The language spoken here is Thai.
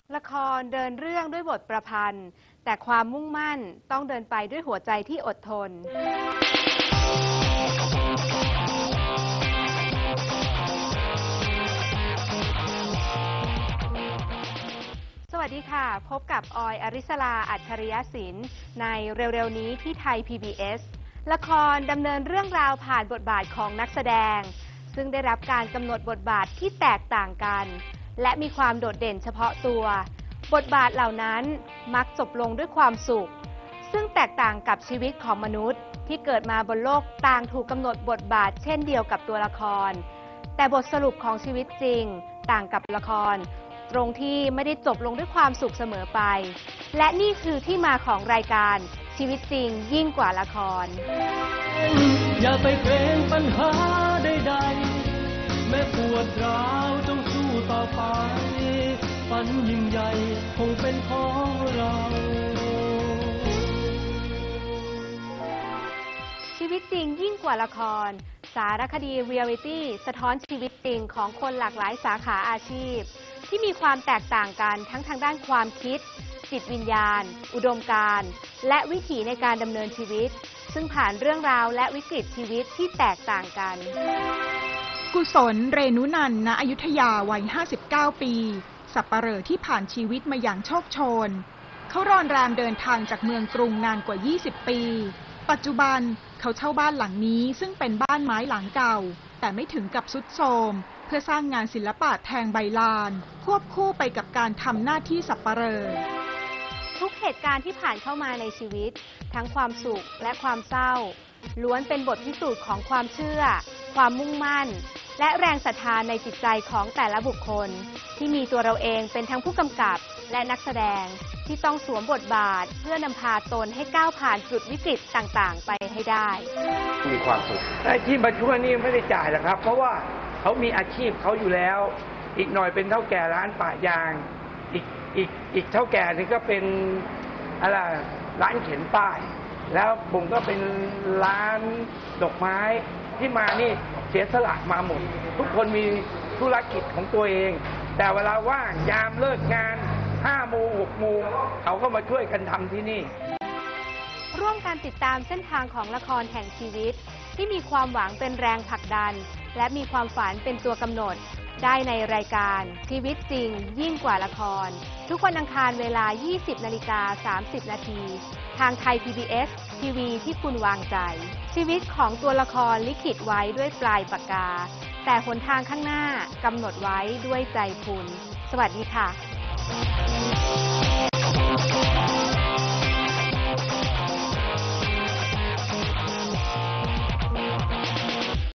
ละครเดินเรื่องด้วยบทประพันธ์แต่ความมุ่งมั่นต้องเดินไปด้วยหัวใจที่อดทนสวัสดีค่ะพบกับออยอริสลาอัจฉริยศิลป์ในเร็วๆนี้ที่ไทย PBS ละครดำเนินเรื่องราวผ่านบทบาทของนักแสดงซึ่งได้รับการกำหนดบทบาทที่แตกต่างกันและมีความโดดเด่นเฉพาะตัวบทบาทเหล่านั้นมักจบลงด้วยความสุขซึ่งแตกต่างกับชีวิตของมนุษย์ที่เกิดมาบนโลกต่างถูกกำหนดบทบาทเช่นเดียวกับตัวละครแต่บทสรุปของชีวิตจริงต่างกับละครตรงที่ไม่ได้จบลงด้วยความสุขเสมอไปและนี่คือที่มาของรายการชีวิตจริงยิ่งกว่าละครอย่าไปเกรงปัญหาใดๆแม้ปวดร้าวจงสู้ต่อไปฝันยิ่งใหญ่คงเป็นของเราชีวิตจริงยิ่งกว่าละครสารคดีเรียลิตี้สะท้อนชีวิตจริงของคนหลากหลายสาขาอาชีพที่มีความแตกต่างกันทั้งทางด้านความคิดจิตวิญญาณอุดมการณ์และวิถีในการดำเนินชีวิตซึ่งผ่านเรื่องราวและวิกฤตชีวิตที่แตกต่างกันกุศลเรนุนันท์ ณ อยุธยาวัย 59 ปีสัปเหร่อที่ผ่านชีวิตมาอย่างโชคโชนเขารอนแรมเดินทางจากเมืองกรุงนานกว่า 20 ปีปัจจุบันเขาเช่าบ้านหลังนี้ซึ่งเป็นบ้านไม้หลังเก่าแต่ไม่ถึงกับทรุดโทรมเพื่อสร้างงานศิลปะแทงใบลานควบคู่ไปกับการทำหน้าที่สัปเหร่อทุกเหตุการณ์ที่ผ่านเข้ามาในชีวิตทั้งความสุขและความเศร้าล้วนเป็นบทพิสูจน์ของความเชื่อความมุ่งมั่นและแรงศรัทธาในจิตใจของแต่ละบุคคลที่มีตัวเราเองเป็นทั้งผู้กำกับและนักแสดงที่ต้องสวมบทบาทเพื่อนำพาตนให้ก้าวผ่านจุดวิกฤตต่างๆไปให้ได้มีความสุขไอ้ที่มาช่วยนี่ไม่ได้จ่ายหรอกครับเพราะว่าเขามีอาชีพเขาอยู่แล้วอีกหน่อยเป็นเท่าแก่ร้านป่ายางอีกเท่าแก่นี่ก็เป็นอะไรร้านเข็นป้ายแล้วผมก็เป็นร้านดอกไม้ที่มานี่เสียสละมาหมดทุกคนมีธุรกิจของตัวเองแต่เวลาว่างยามเลิกงาน5 โมง 6 โมงเขาก็มาช่วยกันทำที่นี่ร่วมการติดตามเส้นทางของละครแห่งชีวิตที่มีความหวังเป็นแรงผลักดันและมีความฝันเป็นตัวกำหนดได้ในรายการชีวิตจริงยิ่งกว่าละครทุกวันอังคารเวลา 20:30 นาทีทางไทย PBS ทีวีที่คุณวางใจชีวิตของตัวละครลิขิตไว้ด้วยปลายปากกาแต่หนทางข้างหน้ากำหนดไว้ด้วยใจคุณสวัสดีค่ะ